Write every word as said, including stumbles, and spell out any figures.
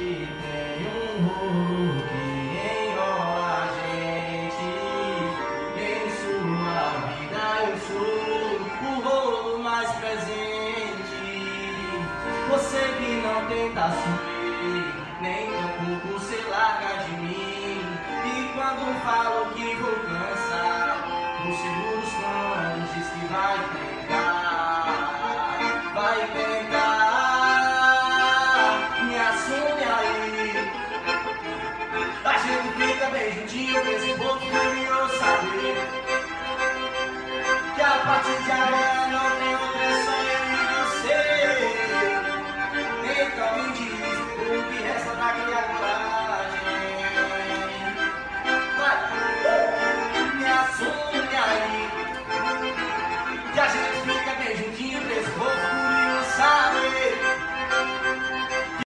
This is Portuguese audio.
gente tem um rolo que enrola a gente. Em sua vida eu sou o rolo mais presente. Você que não tenta assumir, nem tampouco se larga de mim. E quando falo que vou cansar, nos segundos planos diz que vai tentar, vai tentar. Me assume aí, a gente fica bem juntinho, esse povo curioso saber que a partir de agora